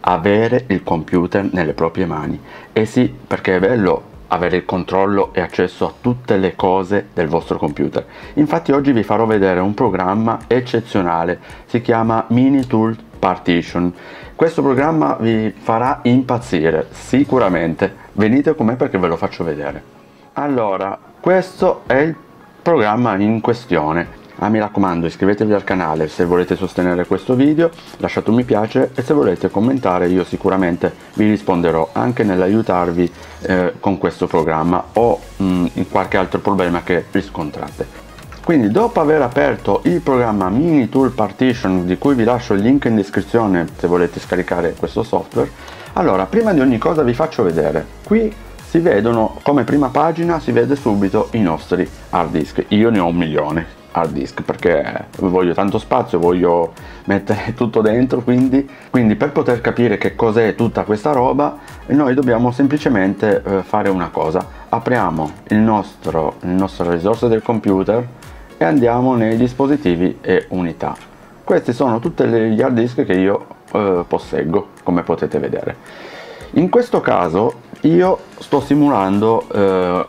avere il computer nelle proprie mani. E sì, perché è bello avere il controllo e accesso a tutte le cose del vostro computer. Infatti oggi vi farò vedere un programma eccezionale, si chiama Mini Tool Partition. Questo programma vi farà impazzire, sicuramente. Venite con me perché ve lo faccio vedere. Allora, questo è il programma in questione. Mi raccomando, iscrivetevi al canale se volete sostenere questo video, lasciate un mi piace e se volete commentare io sicuramente vi risponderò anche nell'aiutarvi con questo programma o in qualche altro problema che riscontrate. Quindi dopo aver aperto il programma Mini Tool Partition, di cui vi lascio il link in descrizione se volete scaricare questo software, allora prima di ogni cosa vi faccio vedere, qui si vedono come prima pagina, si vede subito i nostri hard disk. Io ne ho 1 milione hard disk perché voglio tanto spazio, voglio mettere tutto dentro, quindi per poter capire che cos'è tutta questa roba noi dobbiamo semplicemente fare una cosa: apriamo le nostre risorse del computer e andiamo nei dispositivi e unità. Questi sono tutti gli hard disk che io posseggo, come potete vedere. In questo caso io sto simulando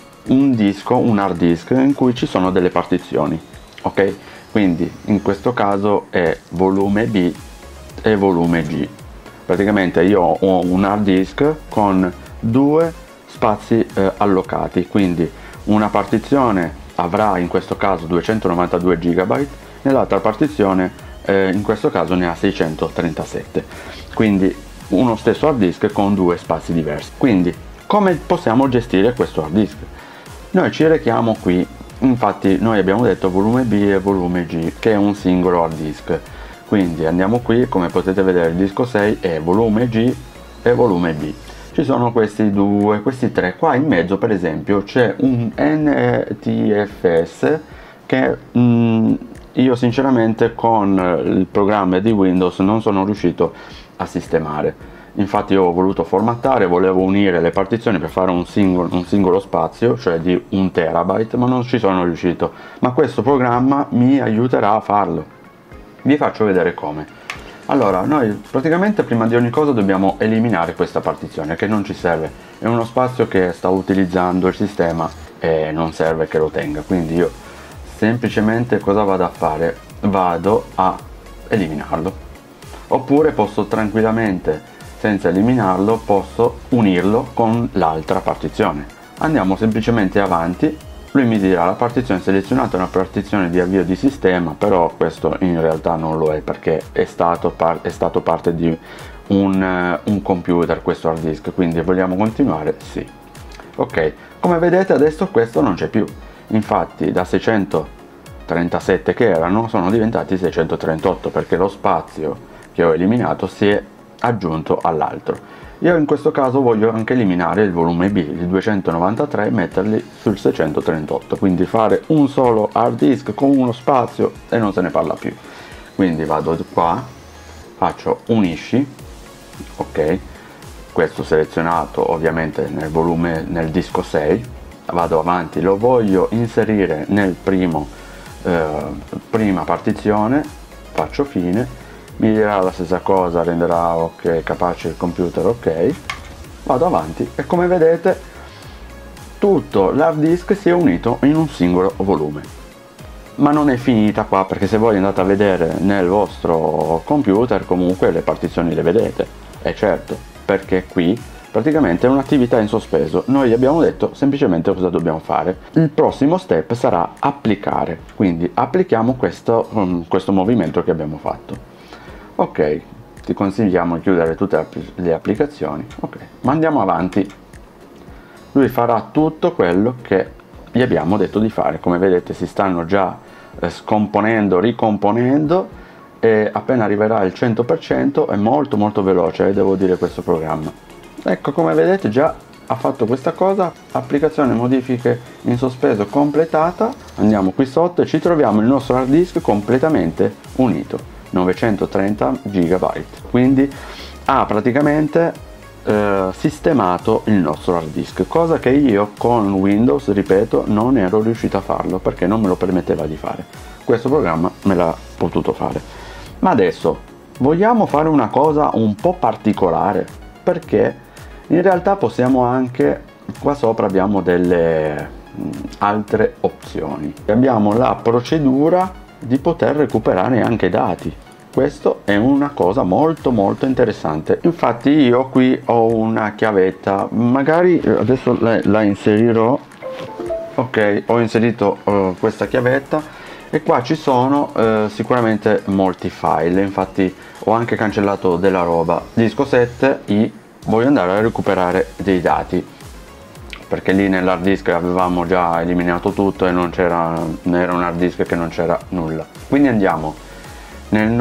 un hard disk in cui ci sono delle partizioni, ok? Quindi in questo caso è volume B e volume G. Praticamente io ho un hard disk con 2 spazi allocati, quindi una partizione avrà in questo caso 292 GB, nell'altra partizione in questo caso ne ha 637, quindi uno stesso hard disk con 2 spazi diversi. Quindi come possiamo gestire questo hard disk? Noi ci rechiamo qui, infatti noi abbiamo detto volume B e volume G, che è un singolo hard disk. Quindi andiamo qui, come potete vedere il disco 6 è volume G e volume B. Ci sono questi 3, qua in mezzo per esempio c'è un NTFS che io sinceramente con il programma di Windows non sono riuscito a sistemare. Infatti io ho voluto formattare, volevo unire le partizioni per fare un singolo spazio, cioè di 1 terabyte, ma non ci sono riuscito. Ma questo programma mi aiuterà a farlo. Vi faccio vedere come. Allora, noi praticamente prima di ogni cosa dobbiamo eliminare questa partizione che non ci serve. È uno spazio che sta utilizzando il sistema e non serve che lo tenga. Quindi io semplicemente cosa vado a fare? Vado a eliminarlo. Oppure posso tranquillamente, senza eliminarlo, posso unirlo con l'altra partizione. Andiamo semplicemente avanti, lui mi dirà la partizione selezionata è una partizione di avvio di sistema, però questo in realtà non lo è perché è stato parte di un computer questo hard disk, quindi vogliamo continuare? Sì. Ok, come vedete adesso questo non c'è più, infatti da 637 che erano sono diventati 638 perché lo spazio che ho eliminato si è aggiunto all'altro. Io in questo caso voglio anche eliminare il volume B, il 293, e metterli sul 638, quindi fare un solo hard disk con uno spazio e non se ne parla più. Quindi vado qua, faccio unisci, ok, questo selezionato ovviamente nel disco 6, vado avanti, lo voglio inserire nel prima partizione, faccio fine, mi dirà la stessa cosa, renderà ok, capace il computer, ok, vado avanti e come vedete tutto l'hard disk si è unito in un singolo volume. Ma non è finita qua, perché se voi andate a vedere nel vostro computer comunque le partizioni le vedete, e certo, perché qui praticamente è un'attività in sospeso. Noi abbiamo detto semplicemente cosa dobbiamo fare. Il prossimo step sarà applicare, quindi applichiamo questo movimento che abbiamo fatto. Ok, ti consigliamo di chiudere tutte le applicazioni, ok, ma andiamo avanti. Lui farà tutto quello che gli abbiamo detto di fare. Come vedete si stanno già scomponendo, ricomponendo, e appena arriverà al 100% è molto veloce, devo dire, questo programma. Ecco, come vedete già ha fatto questa cosa, applicazione modifiche in sospeso completata. Andiamo qui sotto e ci troviamo il nostro hard disk completamente unito, 930 GB, quindi ha praticamente sistemato il nostro hard disk, cosa che io con Windows, ripeto, non ero riuscito a farlo perché non me lo permetteva di fare. Questo programma me l'ha potuto fare. Ma adesso vogliamo fare una cosa un po' particolare, perché in realtà possiamo anche, qua sopra abbiamo delle altre opzioni. Abbiamo la procedura di poter recuperare anche dati. Questo è una cosa molto interessante. Infatti io qui ho una chiavetta, magari adesso la inserirò. Ok, ho inserito questa chiavetta e qua ci sono sicuramente molti file. Infatti ho anche cancellato della roba. Disco 7 voglio andare a recuperare dei dati, perché lì nell'hard disk avevamo già eliminato tutto e non era un hard disk che non c'era nulla. Quindi andiamo nella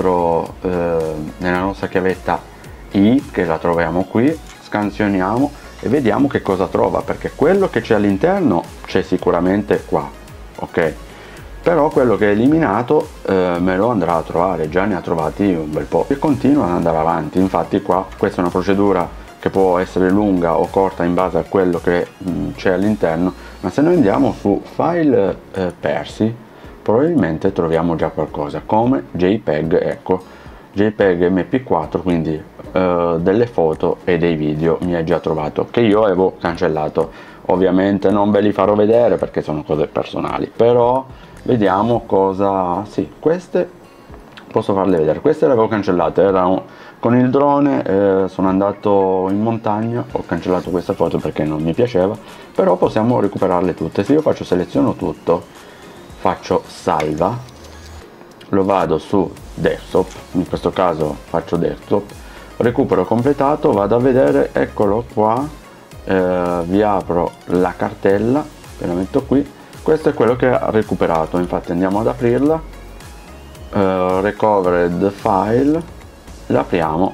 nostra chiavetta I, che la troviamo qui, scansioniamo e vediamo che cosa trova, perché quello che c'è all'interno c'è sicuramente qua, ok, però quello che è eliminato me lo andrà a trovare, già ne ha trovati un bel po' e continua ad andare avanti. Infatti qua questa è una procedura che può essere lunga o corta in base a quello che c'è all'interno, ma se noi andiamo su file persi probabilmente troviamo già qualcosa come JPEG, ecco, JPEG MP4, quindi delle foto e dei video mi ha già trovato, che io avevo cancellato. Ovviamente non ve li farò vedere perché sono cose personali, però vediamo cosa. Sì, queste posso farle vedere. Queste le avevo cancellate, con il drone sono andato in montagna, ho cancellato questa foto perché non mi piaceva, però possiamo recuperarle tutte. Se io seleziono tutto, faccio salva, lo vado su desktop, in questo caso faccio desktop, recupero completato, vado a vedere, eccolo qua, vi apro la cartella e la metto qui. Questo è quello che ha recuperato. Infatti andiamo ad aprirla, recovered file, la apriamo,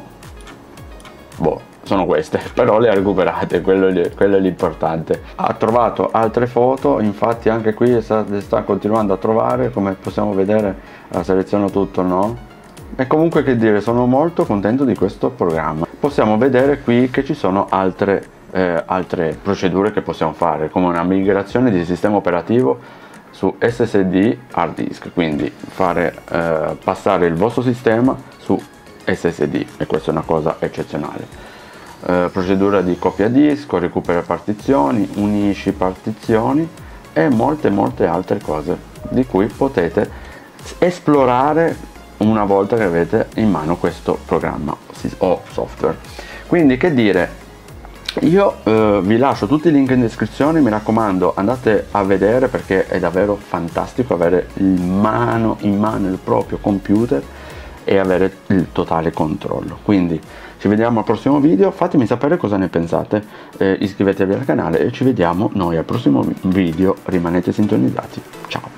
sono queste, però le ha recuperate, quello è l'importante. Ha trovato altre foto, infatti anche qui sta continuando a trovare, come possiamo vedere. Seleziono tutto, no? E comunque, che dire, sono molto contento di questo programma. Possiamo vedere qui che ci sono altre procedure che possiamo fare, come una migrazione di sistema operativo su SSD hard disk, quindi fare passare il vostro sistema su SSD, e questa è una cosa eccezionale. Procedura di copia disco, recupera partizioni, unisci partizioni e molte altre cose di cui potete esplorare una volta che avete in mano questo programma o software. Quindi, che dire, io vi lascio tutti i link in descrizione, mi raccomando andate a vedere perché è davvero fantastico avere in mano il proprio computer e avere il totale controllo. Quindi ci vediamo al prossimo video, fatemi sapere cosa ne pensate, iscrivetevi al canale e ci vediamo noi al prossimo video, rimanete sintonizzati, ciao!